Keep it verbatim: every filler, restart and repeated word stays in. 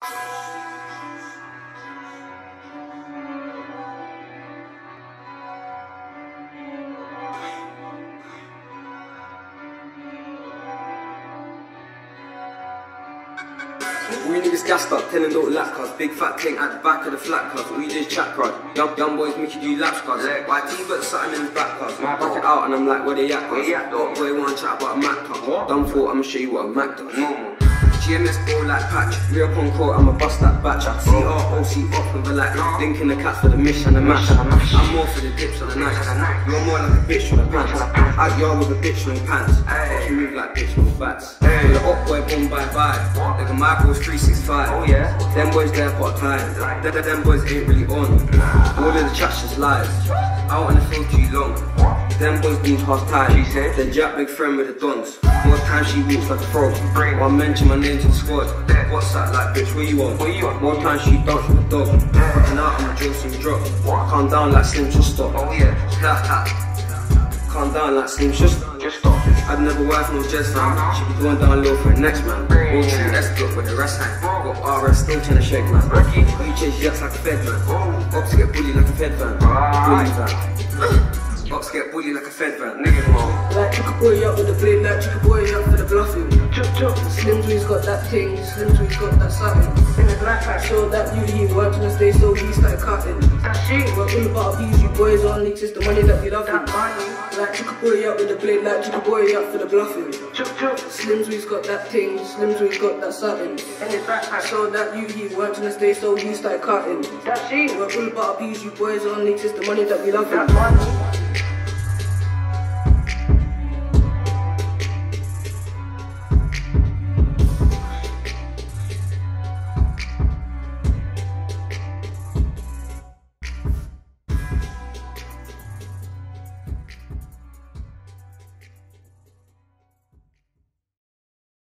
All you niggas gassed up, telling little lap cars, big fat tank at the back of the flat cars. All you do is chat crowd. Young, young boys make you do laps cars. Y T got something in his back cars. I back it out and I'm like, where they at cars? Little boy wanna chat about a Mac car. Done for, I'ma show you what a Mac does. G M S go like patch, real up on court, I'ma bust that batch. C R O C up with a like, linking the cats for the mission and the mash. I'm more for the dips on the night. You're more like a bitch with a pants. Out yard with a bitch with pants. You move like bitch with bats. The up boy boom bye bye. Like a micro's three sixty-five. Oh yeah. Them boys there part time. Them, them boys ain't really on. All of the chat's just lies. Out on the field too long. Them boys need half time. Then Jack big friend with the dons. More time she walks like a frog. I'll mention my name to the squad. What's that like, bitch? Where you on? More time she dance with the dog. Fucking out on the drill some drop. Calm down like Slim, just stop. Oh yeah. Calm down like Slim, just just stop. I'd never wife no jazz fam. She be going down low for the next man. All true S block with the rest hang. Got R S still trying to shake man. You chase yachts like a fed man. Ops get bullied like a fed van. Bully van. Ops get bullied like a fed van. Niggas wrong. Like chick a boy up with the blade, like chick a boy up for the bluffing. Chop chop. Slim Twee's got that thing, Slim Twee's got that something. In the black hat, show that you he worked on the day, so he started cutting. That shit. We're all about abuse, you boys only it's the money that we love. That money. Like chick a boy up with the blade, like chick a boy up for the bluffing. Chop chop. Slim Twee's got that thing, Slim Twee's got that something. In the black hat, show that you he worked on the day, so he started cutting. That shit. We're all about abuse, you boys only it's the money that we love. That money.